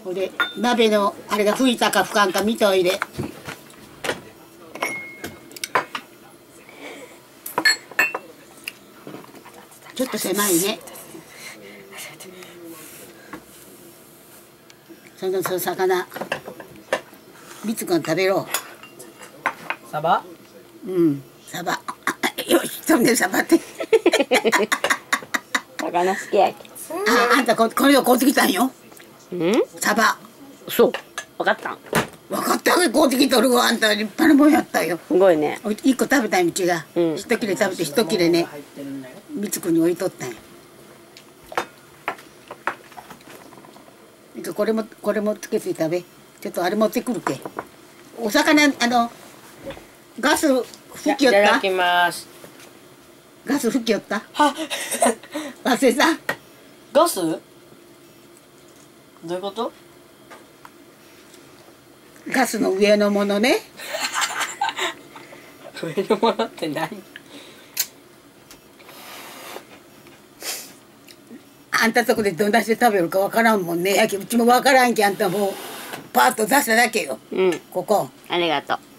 これ鍋のあれが吹いたか吹かんか見といで。ちょっと狭いね。その魚みつくん食べろ。 サバ？ うん、サバ。よし、そんでサバって。 魚好きやけ。 あんたこれを買うてきたんよ。サバ。 そう。分かったん。 分かったよ、買うてきとるわ。あんた立派なもんやったよ。 すごいね。 一個食べたい道が、 うん一切れ食べて一切れね、みつくんに置いとったんや。これもつけて食べ。ちょっとあれ持ってくるけ。お魚ガス吹きよった。 いただきます。 ガス吹きよった。 は忘れた。 ガス？どういうこと？ ガスの上のものね。 上のものって何？ あんたそこでどんなして食べるかわからんもんね。やけうちもわからんけ、あんたもうパーッと出しただけよ。 うん。 ここ。 ありがとう。